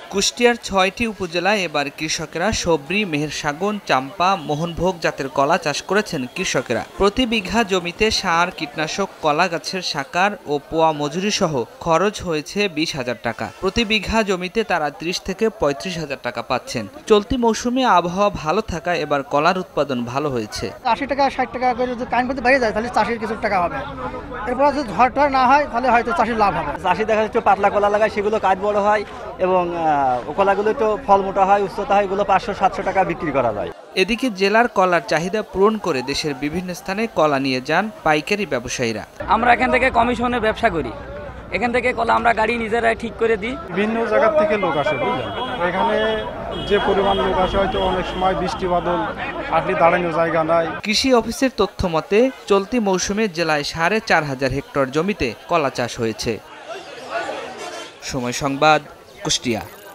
কুষ্টিয়ার ৬টি উপজেলায় এবার কৃষকেরা সবরি, মেহেরসাগন, চাম্পা, মোহনভোগ জাতের কলা চাষ করেছেন কৃষকেরা। প্রতি বিঘা জমিতে সার, কীটনাশক, কলা গাছের সাকার ও পোয়া মজুরি সহ খরচ হয়েছে ২০,০০০ টাকা। প্রতি বিঘা জমিতে তারা ৩০ থেকে ৩৫,০০০ টাকা পাচ্ছেন। চলতি মৌসুমে আবহাওয়া ভালো থাকায় এবার কলার উৎপাদন ভালো হয়েছে। ৮০ টাকা ৬০ টাকা করে যদি কারেন্ট করতে বেড়ে যায় তাহলে চাষির কিছু টাকা হবে। এরপর যদি ঝড় টড় না হয় তাহলে হয়তো চাষির লাভ হবে। চাষি দেখা যাচ্ছে পাতলা কলা লাগায়, সেগুলো কাজ বড় হয় এবং কলাগুলো একটু ফল মোটা হয়, উচ্চতা হয়, এগুলো ৫০০-৭০০ টাকা বিক্রি করা যায়। এদিকে জেলার কলার চাহিদা পূরণ করে দেশের বিভিন্ন স্থানে কলা নিয়ে যান পাইকারি ব্যবসায়ীরা। আমরা এখান থেকে কমিশনে ব্যবসা করি, এখান থেকে কলা আমরা গাড়ি নিজেরাই ঠিক করে দিই। বিভিন্ন জায়গা থেকে লোক আসে, বুঝলেন, এখানে যে পরিমাণ লোক আসে হয়তো অনেক সময় বৃষ্টি বাদল আসলে দাঁড়ানোর জায়গা নাই। কৃষি অফিসের তথ্য মতে চলতি মৌসুমে জেলায় ৪,৫০০ হেক্টর জমিতে কলা চাষ হয়েছে। সময় সংবাদ, কুষ্টিয়া।